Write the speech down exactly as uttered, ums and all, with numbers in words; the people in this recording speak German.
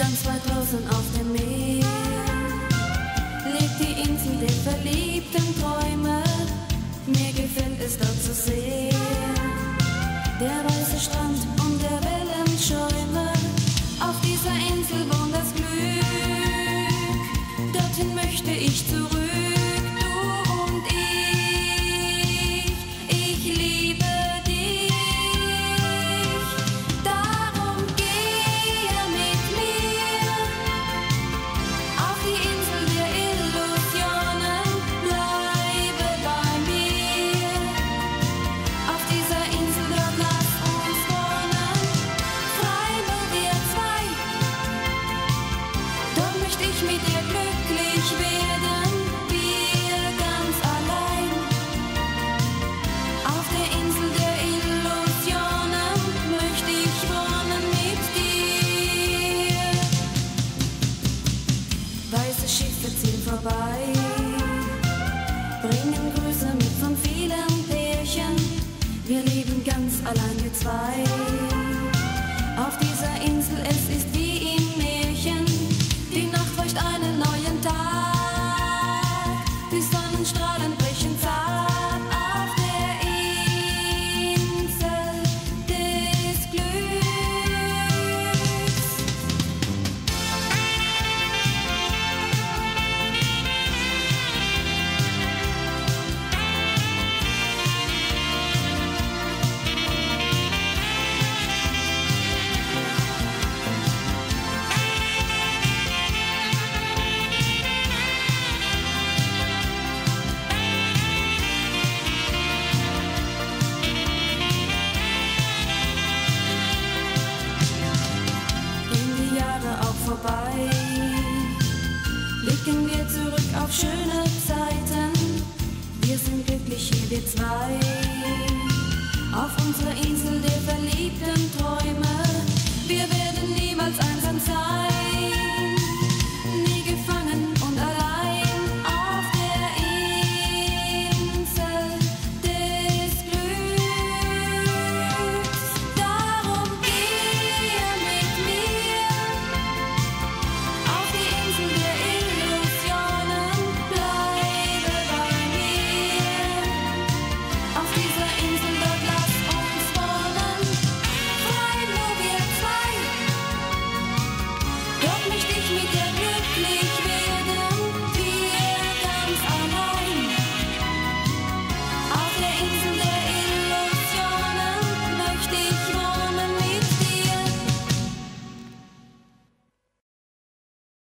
Ganz weit draußen auf dem Meer liegt die Insel der verliebten Träume. Mir gefällt es dort so sehr. Der weiße Strand und der Wellenschäume. Auf dieser Insel wohnt das Glück. Dorthin möchte ich zurück. Du und ich, ich liebe dich. Darum gehe mit mir auf die Insel der Illusionen. Bleibe bei mir. Auf dieser Insel dort lass uns wohnen. Frei nur wir zwei. Dort möchte ich mit dir glücklich werden. Wir ganz allein. Auf der Insel der Illusionen möchte ich wohnen mit dir. Weiße Schiffe ziehen vorbei, bringen Grüße mit von vielen Pärchen. Wir leben ganz allein wir zwei. Auf dieser Insel, es ist wie im Märchen. Die Nacht feucht einen neuen Tag. Die Sonnenstrahlen brechen zart auf der Insel des Glücks. Gehen die Jahre auch vorbei, blicken wir zurück auf schöne Zeiten. Wir sind glücklich hier, wir zwei, auf unserer Insel der verliebten Träume.